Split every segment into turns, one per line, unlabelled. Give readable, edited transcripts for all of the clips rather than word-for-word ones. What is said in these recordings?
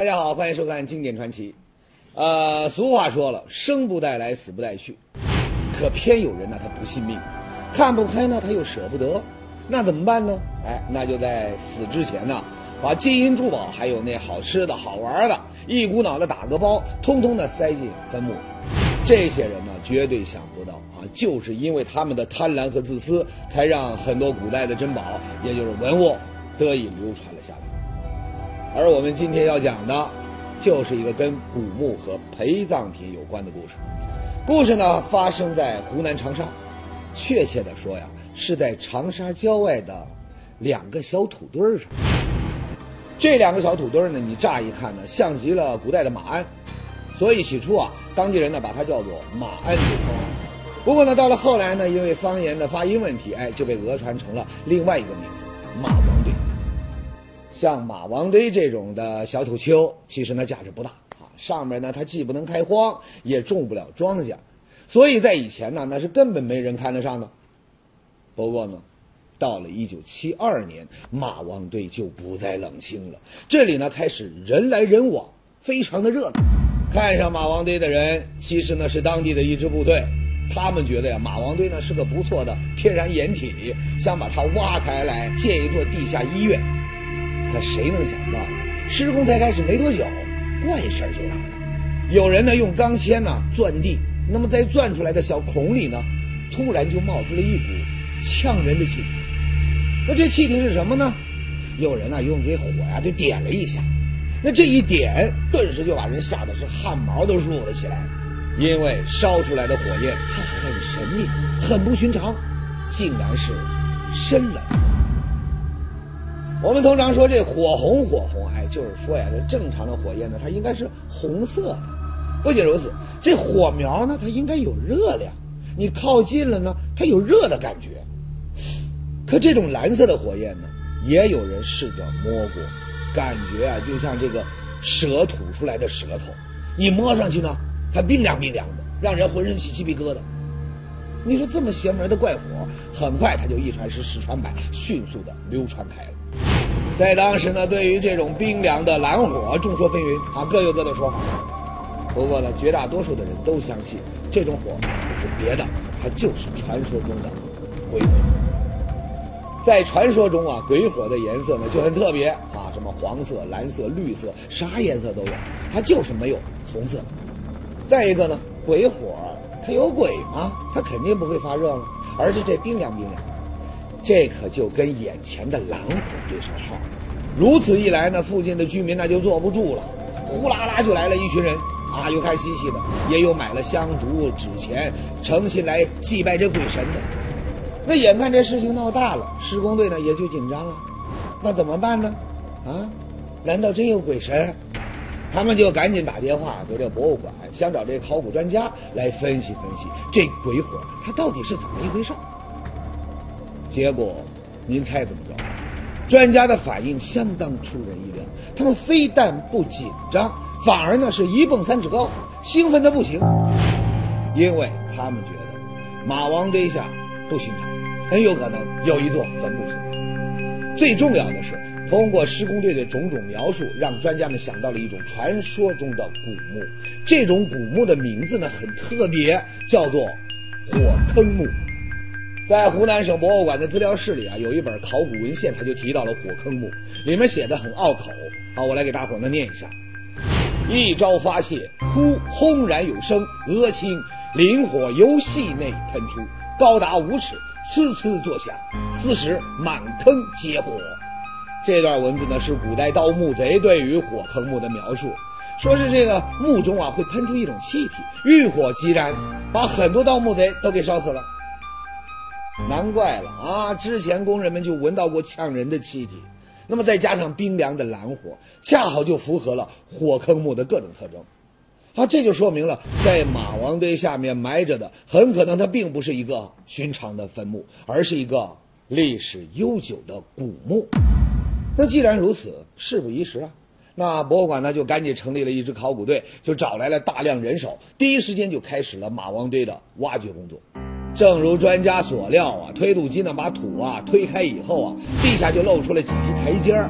大家好，欢迎收看经典传奇。俗话说了，生不带来，死不带去。可偏有人呢，他不信命，看不开呢，他又舍不得，那怎么办呢？那就在死之前呢，把金银珠宝还有那好吃的好玩的，一股脑的打个包，通通的塞进坟墓。这些人呢，绝对想不到就是因为他们的贪婪和自私，才让很多古代的珍宝，也就是文物，得以流传了下来。而我们今天要讲的，就是一个跟古墓和陪葬品有关的故事。故事呢，发生在湖南长沙，确切的说呀，是在长沙郊外的两个小土堆上。这两个小土堆呢，你乍一看呢，像极了古代的马鞍，所以起初当地人呢把它叫做马鞍堆。不过呢，到了后来呢，因为方言的发音问题，就被讹传成了另外一个名字——马王堆。像马王堆这种的小土丘，其实呢价值不大上面呢它既不能开荒，也种不了庄稼，所以在以前呢，那是根本没人看得上的。不过呢，到了1972年，马王堆就不再冷清了，这里呢开始人来人往，非常的热闹。看上马王堆的人，其实呢是当地的一支部队，他们觉得呀，马王堆呢是个不错的天然掩体，想把它挖开来建一座地下医院。可谁能想到，施工才开始没多久，怪事儿就来了。有人呢用钢钎钻地，那么在钻出来的小孔里呢，突然就冒出了一股呛人的气体。那这气体是什么呢？有人用这火就点了一下，那这一点顿时就把人吓得是汗毛都竖了起来，因为烧出来的火焰它很神秘，很不寻常，竟然是深蓝色。我们通常说这火红，就是说呀，这正常的火焰呢，它应该是红色的。不仅如此，这火苗呢，它应该有热量，你靠近了呢，它有热的感觉。可这种蓝色的火焰呢，也有人试着摸过，感觉就像这个蛇吐出来的舌头，你摸上去呢，它冰凉冰凉的，让人浑身起鸡皮疙瘩。你说这么邪门的怪火，很快它就一传十，十传百，迅速的流传开了。在当时呢，对于这种冰凉的蓝火，众说纷纭各有各的说法。不过呢，绝大多数的人都相信这种火不是别的，它就是传说中的鬼火。在传说中鬼火的颜色呢就很特别什么黄色、蓝色、绿色，啥颜色都有，它就是没有红色。再一个呢，鬼火它有鬼吗？它肯定不会发热了，而是这冰凉冰凉。这可就跟眼前的蓝火对上号了。如此一来呢，附近的居民那就坐不住了，呼啦啦就来了一群人有看稀奇的，也有买了香烛纸钱诚心来祭拜这鬼神的。那眼看这事情闹大了，施工队呢也就紧张了。那怎么办呢？难道真有鬼神？他们就赶紧打电话给这博物馆，想找这考古专家来分析分析这鬼火它到底是怎么一回事。结果您猜怎么着？专家的反应相当出人意料，他们非但不紧张，反而呢是一蹦3尺高，兴奋的不行。因为他们觉得马王堆下不寻常，很有可能有一座坟墓存在。最重要的是，通过施工队的种种描述，让专家们想到了一种传说中的古墓。这种古墓的名字呢很特别，叫做火坑墓。在湖南省博物馆的资料室里有一本考古文献，它就提到了火坑墓，里面写的很拗口我来给大伙呢念一下：一朝发泄，忽轰然有声，额青磷火由隙内喷出，高达5尺，呲呲作响，此时满坑皆火。这段文字呢是古代盗墓贼对于火坑墓的描述，说是这个墓中会喷出一种气体，遇火即燃，把很多盗墓贼都给烧死了。难怪了之前工人们就闻到过呛人的气体，那么再加上冰凉的蓝火，恰好就符合了火坑墓的各种特征这就说明了在马王堆下面埋着的很可能它并不是一个寻常的坟墓，而是一个历史悠久的古墓。那既然如此，事不宜迟那博物馆呢就赶紧成立了一支考古队，就找来了大量人手，第一时间就开始了马王堆的挖掘工作。正如专家所料推土机呢把土推开以后地下就露出了几级台阶，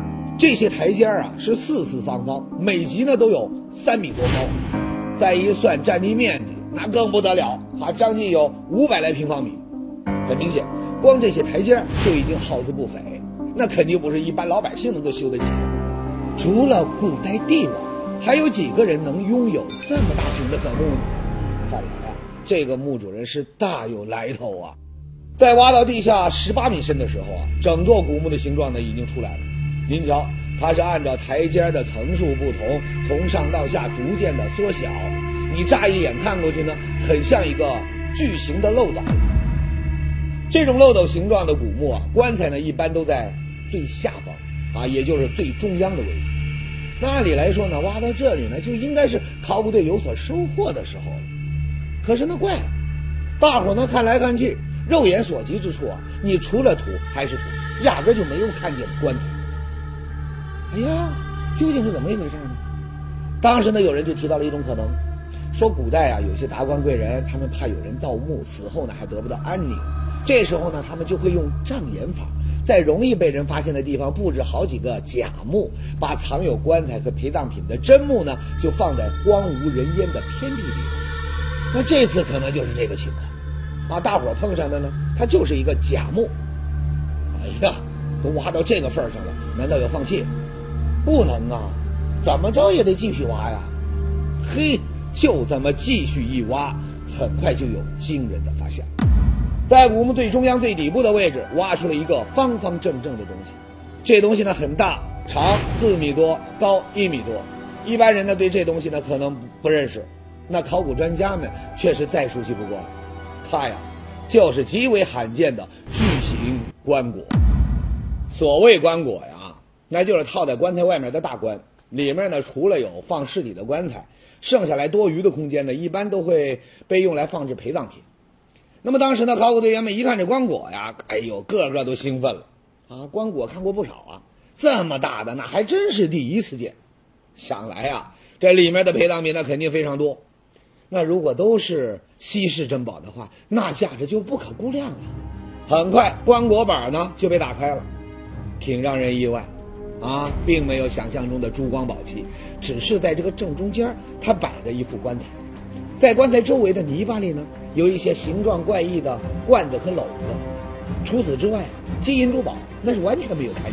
这些台阶啊是四四方方，每级呢都有3米多高，再一算占地面积，那更不得了啊，将近有500来平方米。很明显，光这些台阶就已经耗资不菲，那肯定不是一般老百姓能够修得起的。除了古代帝王，还有几个人能拥有这么大型的坟墓呢？看来啊，这个墓主人是大有来头啊。在挖到地下18米深的时候啊，整座古墓的形状呢已经出来了。您瞧，它是按照台阶的层数不同，从上到下逐渐的缩小。你乍一眼看过去呢，很像一个巨型的漏斗。这种漏斗形状的古墓啊，棺材呢一般都在最下方啊，也就是最中央的位置。那按理来说呢，挖到这里呢，就应该是考古队有所收获的时候了。可是呢，怪了，大伙呢看来看去，肉眼所及之处啊，你除了土还是土，压根就没有看见棺材。哎呀，究竟是怎么一回事呢？当时呢，有人就提到了一种可能，说古代啊，有些达官贵人，他们怕有人盗墓，死后呢还得不到安宁，这时候呢，他们就会用障眼法，在容易被人发现的地方布置好几个假墓，把藏有棺材和陪葬品的真墓呢，就放在荒无人烟的偏僻地方。那这次可能就是这个情况，啊，大伙碰上的呢，它就是一个假墓。哎呀，都挖到这个份上了，难道要放弃？不能啊，怎么着也得继续挖呀。嘿，就这么继续一挖，很快就有惊人的发现。在古墓最中央最底部的位置，挖出了一个方方正正的东西。这东西呢很大，长4米多，高1米多。一般人呢对这东西呢可能不认识，那考古专家们却是再熟悉不过了。它呀，就是极为罕见的巨型棺椁。所谓棺椁呀，那就是套在棺材外面的大棺，里面呢除了有放尸体的棺材，剩下来多余的空间呢，一般都会被用来放置陪葬品。那么当时呢，考古队员们一看这棺椁呀，哎呦，个个都兴奋了啊！棺椁看过不少啊，这么大的那还真是第一次见。想来啊，这里面的陪葬品那肯定非常多。那如果都是稀世珍宝的话，那价值就不可估量了。很快，棺椁板呢就被打开了，挺让人意外啊，并没有想象中的珠光宝气，只是在这个正中间，它摆着一副棺材。在棺材周围的泥巴里呢，有一些形状怪异的罐子和篓子。除此之外啊，金银珠宝那是完全没有看见。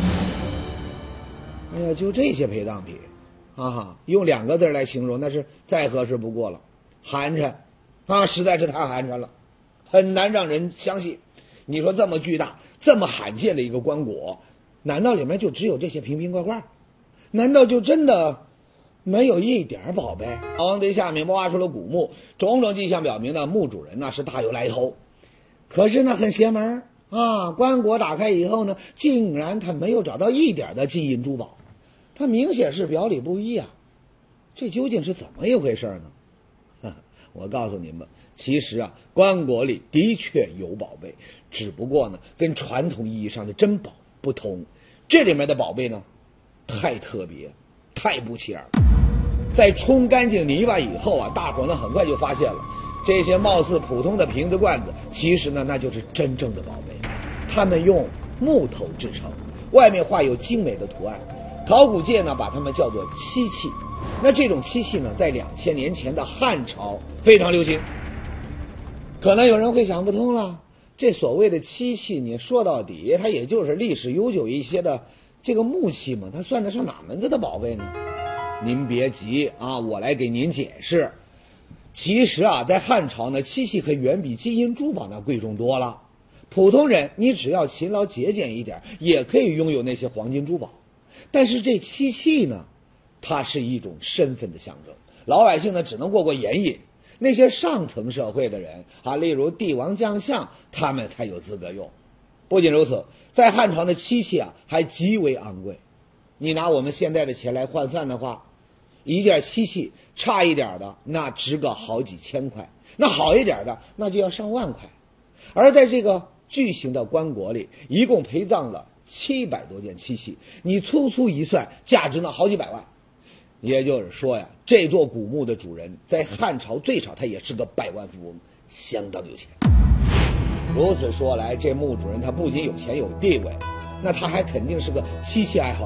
哎呀，就这些陪葬品，用2个字来形容，那是再合适不过了，寒碜啊，实在是太寒碜了，很难让人相信。你说这么巨大、这么罕见的一个棺椁，难道里面就只有这些瓶瓶罐罐？难道就真的没有一点宝贝？老王堆下面挖出了古墓，种种迹象表明呢，墓主人呢是大有来头。可是呢，很邪门啊！棺椁打开以后呢，竟然他没有找到一点的金银珠宝，他明显是表里不一啊！这究竟是怎么一回事呢？我告诉你们，其实啊，棺椁里的确有宝贝，只不过呢，跟传统意义上的珍宝不同。这里面的宝贝呢，太特别，太不起眼了。在冲干净泥巴以后啊，大伙呢很快就发现了，这些貌似普通的瓶子罐子，其实呢那就是真正的宝贝。他们用木头制成，外面画有精美的图案。考古界呢把它们叫做漆器。那这种漆器呢，在2000年前的汉朝非常流行。可能有人会想不通了，这所谓的漆器，你说到底，它也就是历史悠久一些的这个木器嘛，它算得上哪门子的宝贝呢？您别急啊，我来给您解释。其实啊，在汉朝呢，漆器可远比金银珠宝呢贵重多了。普通人你只要勤劳节俭一点，也可以拥有那些黄金珠宝。但是这漆器呢，它是一种身份的象征，老百姓呢只能过眼瘾，那些上层社会的人啊，例如帝王将相，他们才有资格用。不仅如此，在汉朝的漆器啊还极为昂贵。你拿我们现在的钱来换算的话，一件漆器差一点的那值个好几千块，那好一点的那就要上万块。而在这个巨型的棺椁里，一共陪葬了700多件漆器，你粗粗一算，价值呢好几百万。也就是说呀，这座古墓的主人在汉朝最少他也是个百万富翁，相当有钱。如此说来，这墓主人他不仅有钱有地位，那他还肯定是个漆器爱好者。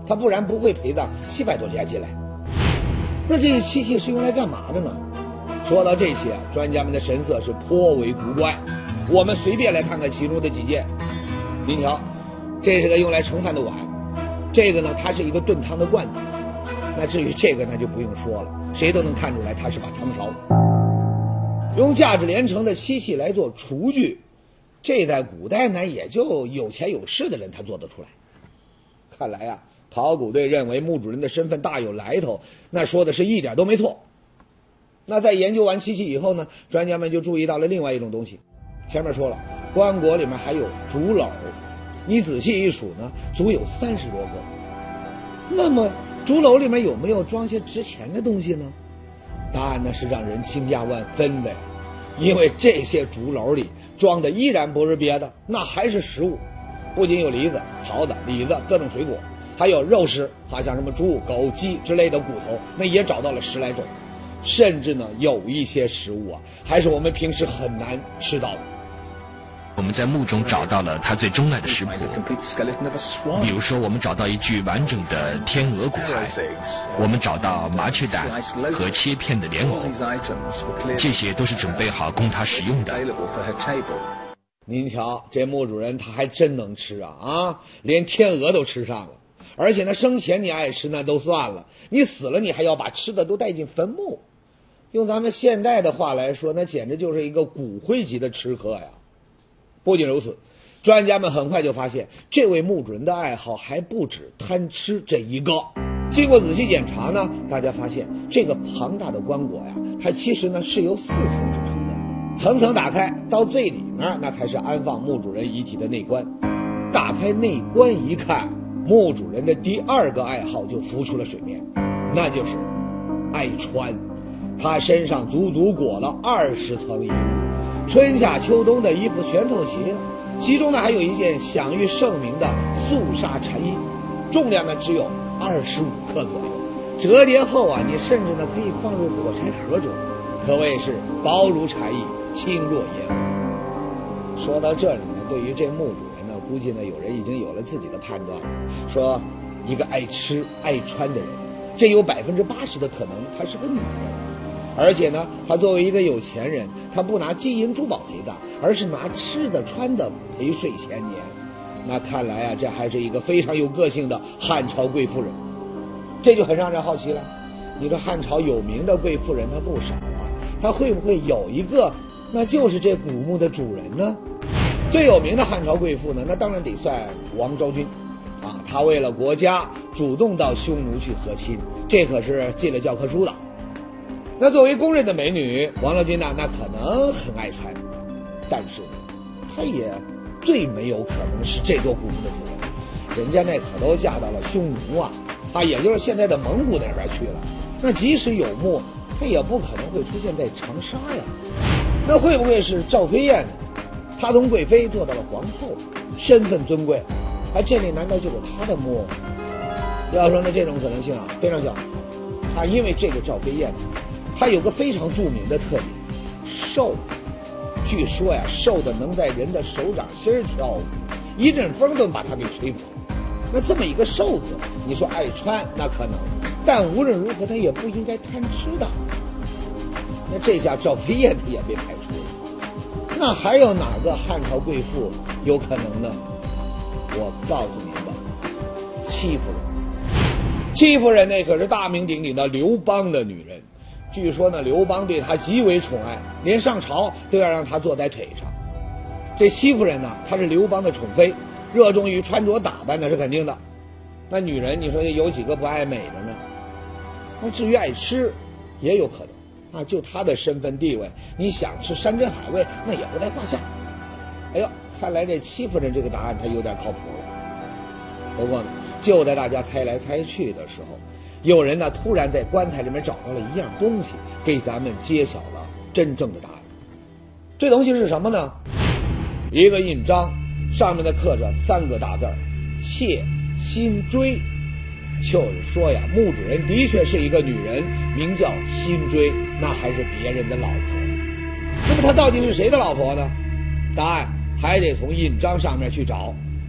他不然不会陪葬700多家进来。那这些漆器是用来干嘛的呢？说到这些，专家们的神色是颇为古怪。我们随便来看看其中的几件。您瞧，这是个用来盛饭的碗，这个呢，它是一个炖汤的罐子。那至于这个呢，就不用说了，谁都能看出来它是把汤勺。用价值连城的漆器来做厨具，这在古代呢，也就有钱有势的人他做得出来。看来啊，考古队认为墓主人的身份大有来头，那说的是一点都没错。那在研究完漆器以后呢，专家们就注意到了另外一种东西。前面说了，棺椁里面还有竹篓，你仔细一数呢，足有30多个。那么竹篓里面有没有装些值钱的东西呢？答案呢是让人惊讶万分的呀，因为这些竹篓里装的依然不是别的，那还是食物，不仅有梨子、桃子、李子各种水果，还有肉食，像什么猪、狗、鸡之类的骨头，那也找到了10来种，甚至呢有一些食物啊，还是我们平时很难吃到的。
我们在墓中找到了它最钟爱的食谱，比如说我们找到一具完整的天鹅骨骸，我们找到麻雀蛋和切片的莲藕，这些都是准备好供它食用的。
您瞧，这墓主人他还真能吃啊，连天鹅都吃上了。而且呢，生前你爱吃那都算了，你死了你还要把吃的都带进坟墓，用咱们现代的话来说，那简直就是一个骨灰级的吃喝呀。不仅如此，专家们很快就发现，这位墓主人的爱好还不止贪吃这一个。经过仔细检查呢，大家发现这个庞大的棺椁呀，它其实呢是由4层组成的，层层打开，到最里面那才是安放墓主人遗体的内棺。打开内棺一看，墓主人的第2个爱好就浮出了水面，那就是爱穿。他身上足足裹了20层衣物，春夏秋冬的衣服全凑齐了，其中呢还有一件享誉盛名的素纱禅衣，重量呢只有25克左右，折叠后啊，你甚至呢可以放入火柴盒中，可谓是薄如蝉翼，轻若烟雾。说到这里呢，对于这墓主人呢，估计呢有人已经有了自己的判断了，说一个爱吃爱穿的人，这有80%的可能他是个女人。而且呢，他作为一个有钱人，他不拿金银珠宝陪葬，而是拿吃的穿的陪睡1000年。那看来啊，这还是一个非常有个性的汉朝贵妇人。这就很让人好奇了，你说汉朝有名的贵妇人她不少啊，她会不会有一个那就是这古墓的主人呢？最有名的汉朝贵妇呢，那当然得算王昭君啊，她为了国家主动到匈奴去和亲，这可是进了教科书的。那作为公认的美女，王昭君呢，那可能很爱穿，但是她也最没有可能是这座古墓的主人，人家那可都嫁到了匈奴啊，也就是现在的蒙古那边去了。那即使有墓，她也不可能会出现在长沙呀。那会不会是赵飞燕呢？她从贵妃做到了皇后，身份尊贵，这里难道就是她的墓？要说呢，这种可能性啊非常小。因为这个赵飞燕她有个非常著名的特点，瘦。据说呀，瘦的能在人的手掌心跳舞，一阵风都能把她给吹跑。那这么一个瘦子，你说爱穿那可能，但无论如何她也不应该贪吃的。那这下赵飞燕她也被排除了。那还有哪个汉朝贵妇有可能呢？我告诉您吧，戚夫人。戚夫人那可是大名鼎鼎的刘邦的女人，据说呢，刘邦对她极为宠爱，连上朝都要让她坐在腿上。这戚夫人呢，她是刘邦的宠妃，热衷于穿着打扮那是肯定的。那女人你说有几个不爱美的呢？那至于爱吃，也有可能就她的身份地位，你想吃山珍海味那也不在话下。哎呦，看来这戚夫人这个答案她有点靠谱了。不过呢，就在大家猜来猜去的时候，有人呢突然在棺材里面找到了一样东西，给咱们揭晓了真正的答案。这东西是什么呢？一个印章，上面的刻着3个大字妾辛追。就是说呀，墓主人的确是一个女人，名叫辛追，那还是别人的老婆。那么她到底是谁的老婆呢？答案还得从印章上面去找。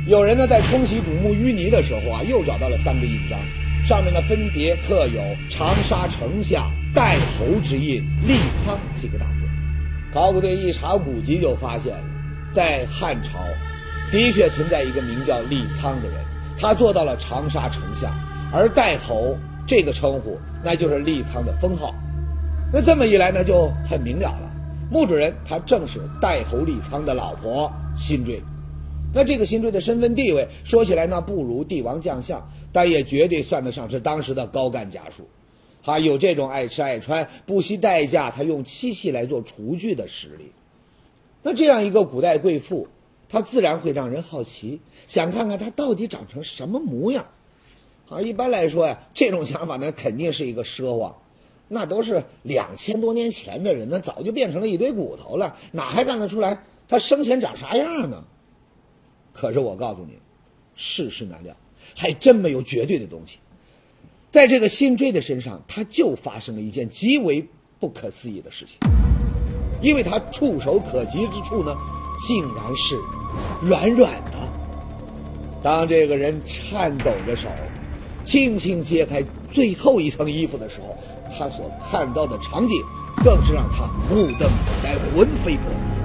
有人呢在冲洗古墓淤泥的时候啊，又找到了3个印章，上面呢分别刻有长沙丞相戴侯之印立苍几个大字。考古队一查古籍就发现，在汉朝的确存在一个名叫立苍的人，他做到了长沙丞相，而戴侯这个称呼那就是立苍的封号。那这么一来呢，就很明了了，墓主人他正是戴侯立苍的老婆辛追。那这个辛追的身份地位说起来呢，不如帝王将相，但也绝对算得上是当时的高干家属。他有这种爱吃爱穿、不惜代价他用妻系来做厨具的实力。那这样一个古代贵妇，她自然会让人好奇，想看看她到底长成什么模样。一般来说呀，这种想法呢肯定是一个奢望，那都是2000多年前的人，那早就变成了一堆骨头了，哪还看得出来他生前长啥样呢？可是我告诉你，世事难料，还真没有绝对的东西。在这个辛追的身上，他就发生了一件极为不可思议的事情，因为他触手可及之处呢，竟然是软软的。当这个人颤抖着手轻轻揭开最后一层衣服的时候，他所看到的场景更是让他目瞪口呆，魂飞魄散。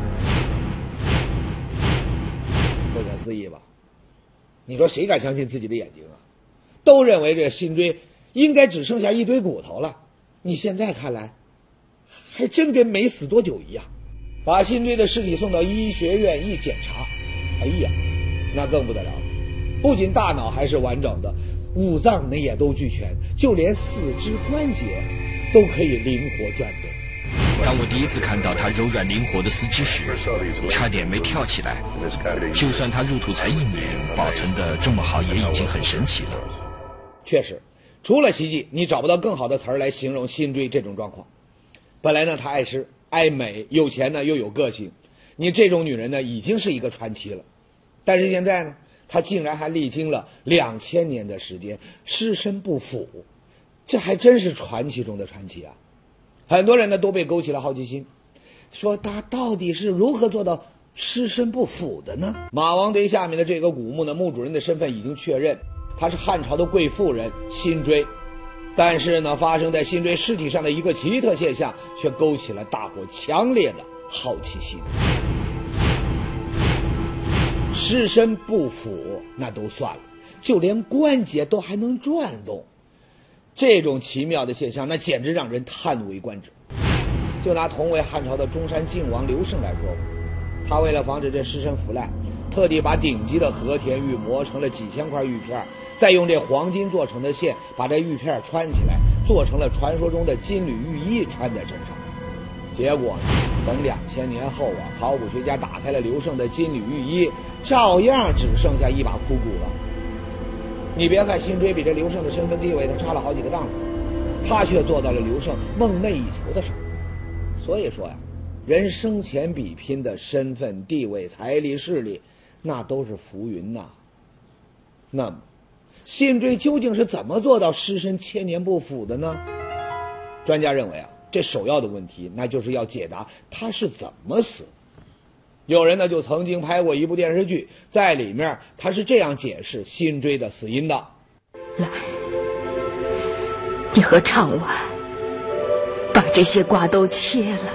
不可思议吧？你说谁敢相信自己的眼睛啊？都认为这辛追应该只剩下一堆骨头了，你现在看来还真跟没死多久一样。把辛追的尸体送到医学院一检查，哎呀，那更不得了，不仅大脑还是完整的，五脏呢也都俱全，就连四肢关节都可以灵活转动。
当我第一次看到他柔软灵活的四肢时，差点没跳起来。就算他入土才1年，保存的这么好，也已经很神奇了。
确实，除了奇迹，你找不到更好的词儿来形容辛追这种状况。本来呢，她爱吃爱美，有钱呢又有个性，你这种女人呢已经是一个传奇了。但是现在呢，她竟然还历经了2000年的时间，尸身不腐，这还真是传奇中的传奇啊！很多人呢都被勾起了好奇心，说他到底是如何做到尸身不腐的呢？马王堆下面的这个古墓呢，墓主人的身份已经确认，她是汉朝的贵妇人辛追。但是呢，发生在辛追尸体上的一个奇特现象，却勾起了大伙强烈的好奇心。尸身不腐那都算了，就连关节都还能转动，这种奇妙的现象，那简直让人叹为观止。就拿同为汉朝的中山靖王刘胜来说，他为了防止这尸身腐烂，特地把顶级的和田玉磨成了几千块玉片，再用这黄金做成的线把这玉片穿起来，做成了传说中的金缕玉衣，穿在身上。结果等2000年后啊，考古学家打开了刘胜的金缕玉衣，照样只剩下一把枯骨了。你别看辛追比这刘胜的身份地位他差了好几个档次，他却做到了刘胜梦寐以求的事儿。所以说呀，人生前比拼的身份地位财力势力，那都是浮云呐。那么辛追究竟是怎么做到尸身千年不腐的呢？专家认为啊，这首要的问题那就是要解答他是怎么死。有人呢就曾经拍过一部电视剧，在里面他是这样解释辛追的死因的：
来，你和唱完把这些瓜都切了。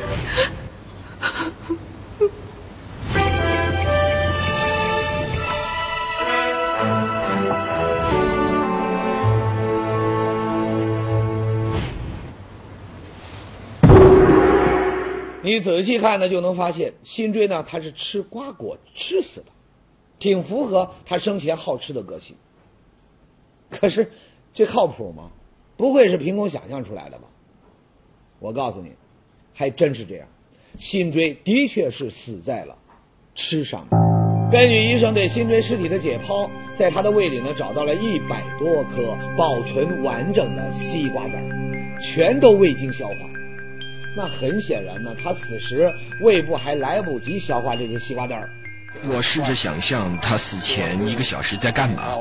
你仔细看呢，就能发现辛追呢，他是吃瓜果吃死的，挺符合他生前好吃的个性。可是这靠谱吗？不会是凭空想象出来的吧？我告诉你，还真是这样。辛追的确是死在了吃上面。根据医生对辛追尸体的解剖，在他的胃里呢找到了100多颗保存完整的西瓜籽儿，全都未经消化。那很显然呢，他死时胃部还来不及消化这些西瓜籽儿。
我试着想象他死前1个小时在干嘛，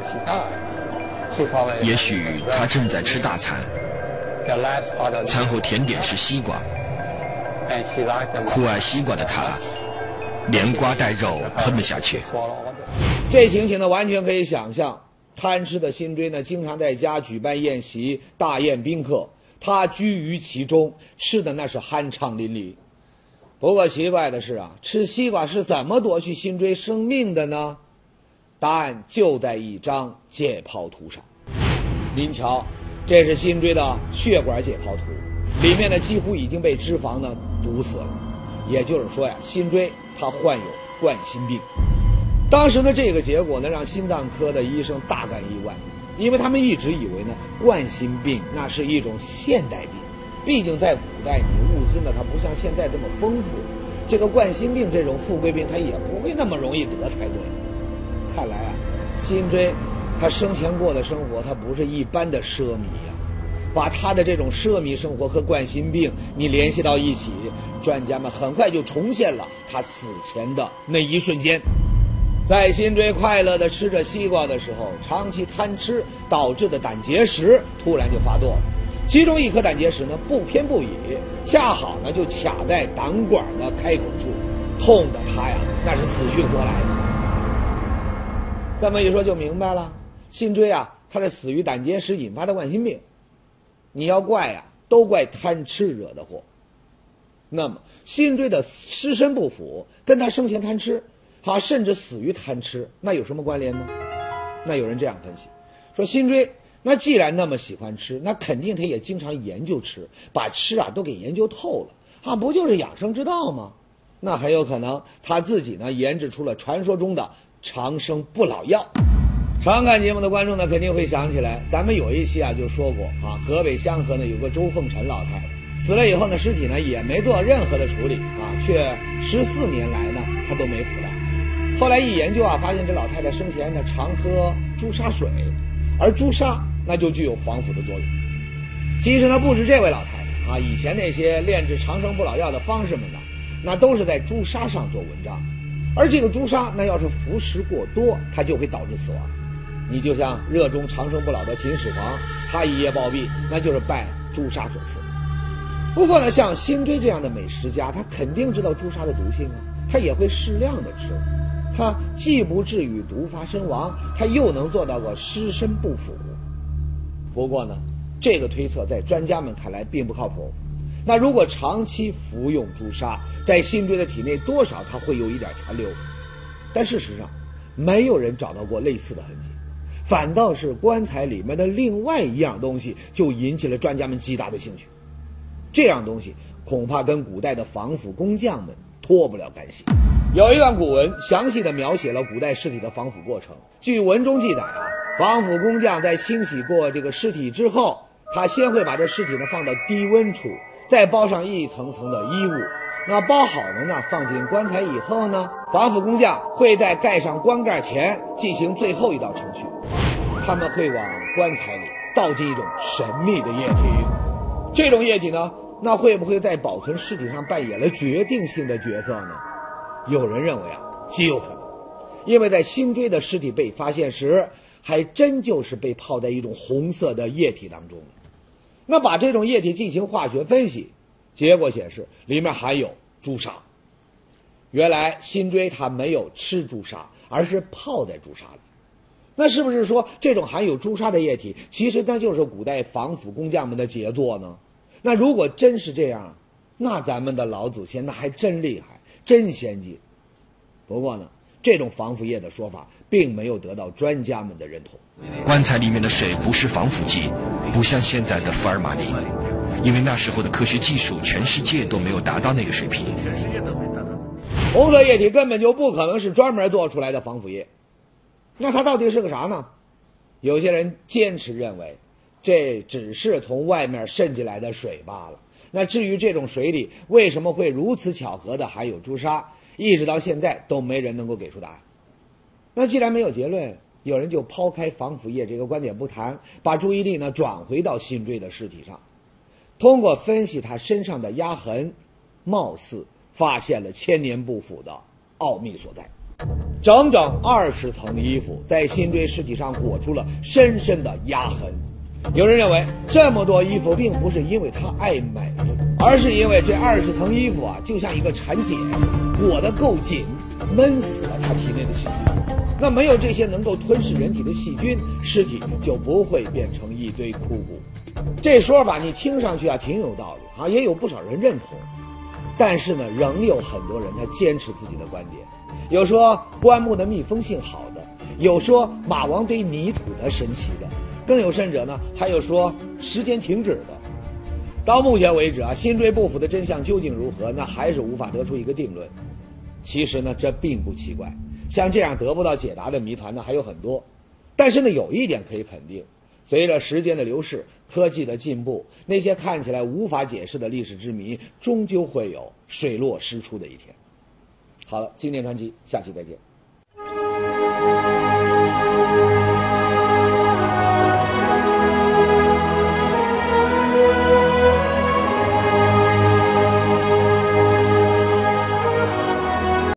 也许他正在吃大餐，餐后甜点是西瓜。酷爱西瓜的他连瓜带肉吞了下去。
这情形呢，完全可以想象，贪吃的辛追呢，经常在家举办宴席，大宴宾客，他居于其中，吃的那是酣畅淋漓。不过奇怪的是啊，吃西瓜是怎么夺去辛追生命的呢？答案就在一张解剖图上。您瞧，这是辛追的血管解剖图，里面呢几乎已经被脂肪呢堵死了。也就是说呀，辛追他患有冠心病。当时呢，这个结果呢让心脏科的医生大感意外，因为他们一直以为呢冠心病那是一种现代病，毕竟在古代你物资呢它不像现在这么丰富，这个冠心病这种富贵病它也不会那么容易得才对。看来啊，辛追他生前过的生活他不是一般的奢靡呀，把他的这种奢靡生活和冠心病你联系到一起，专家们很快就重现了他死前的那一瞬间。在辛追快乐地吃着西瓜的时候，长期贪吃导致的胆结石突然就发作了，其中一颗胆结石呢不偏不倚，恰好呢就卡在胆管的开口处，痛的他呀那是死去活来。这么一说就明白了，辛追啊他是死于胆结石引发的冠心病，你要怪啊都怪贪吃惹的祸。那么辛追的尸身不腐跟他生前贪吃甚至死于贪吃，那有什么关联呢？那有人这样分析，说辛追那既然那么喜欢吃，那肯定他也经常研究吃，把吃啊都给研究透了不就是养生之道吗？那很有可能他自己呢研制出了传说中的长生不老药。常看节目的观众呢肯定会想起来，咱们有一期就说过河北香河呢有个周凤臣老太太，死了以后呢尸体呢也没做任何的处理却14年来呢她都没腐烂。后来一研究发现这老太太生前呢常喝朱砂水，而朱砂那就具有防腐的作用。其实呢不止这位老太太以前那些炼制长生不老药的方士们呢，那都是在朱砂上做文章，而这个朱砂那要是服食过多，它就会导致死亡。你就像热衷长生不老的秦始皇，他一夜暴毙，那就是拜朱砂所赐。不过呢，像辛追这样的美食家，他肯定知道朱砂的毒性他也会适量的吃，他既不至于毒发身亡，他又能做到个尸身不腐。不过呢，这个推测在专家们看来并不靠谱。那如果长期服用朱砂，在辛追的体内多少它会有一点残留，但事实上没有人找到过类似的痕迹，反倒是棺材里面的另外一样东西就引起了专家们极大的兴趣。这样东西恐怕跟古代的防腐工匠们脱不了干系。有一段古文详细的描写了古代尸体的防腐过程。据文中记载防腐工匠在清洗过这个尸体之后，他先会把这尸体呢放到低温处，再包上一层层的衣物。那包好了呢，放进棺材以后呢，防腐工匠会在盖上棺盖前进行最后一道程序，他们会往棺材里倒进一种神秘的液体。这种液体呢，那会不会在保存尸体上扮演了决定性的角色呢？有人认为极有可能，因为在辛追的尸体被发现时，还真就是被泡在一种红色的液体当中的。那把这种液体进行化学分析，结果显示里面含有朱砂。原来辛追他没有吃朱砂，而是泡在朱砂里。那是不是说这种含有朱砂的液体，其实那就是古代防腐工匠们的杰作呢？那如果真是这样，那咱们的老祖先那还真厉害，真先进。不过呢，这种防腐液的说法并没有得到专家们的认同。
棺材里面的水不是防腐剂，不像现在的福尔马林，因为那时候的科学技术全世界都没有达到那个水平。
红色液体根本就不可能是专门做出来的防腐液，那它到底是个啥呢？有些人坚持认为这只是从外面渗进来的水罢了。那至于这种水里为什么会如此巧合的含有朱砂，一直到现在都没人能够给出答案。那既然没有结论，有人就抛开防腐液这个观点不谈，把注意力呢转回到辛追的尸体上，通过分析他身上的压痕，貌似发现了千年不腐的奥秘所在。整整20层衣服在辛追尸体上裹出了深深的压痕。有人认为这么多衣服并不是因为他爱美，而是因为这20层衣服就像一个蚕茧，裹得够紧，闷死了他体内的细菌。 那没有这些能够吞噬人体的细菌，尸体就不会变成一堆枯骨。这说法你听上去挺有道理啊，也有不少人认同。但是呢，仍有很多人他坚持自己的观点，有说棺木的密封性好的，有说马王堆泥土的神奇的，更有甚者呢，还有说时间停止的。到目前为止辛追不腐的真相究竟如何，那还是无法得出一个定论。其实呢，这并不奇怪，像这样得不到解答的谜团呢还有很多。但是呢，有一点可以肯定，随着时间的流逝，科技的进步，那些看起来无法解释的历史之谜，终究会有水落石出的一天。好了，经典传奇，下期再见。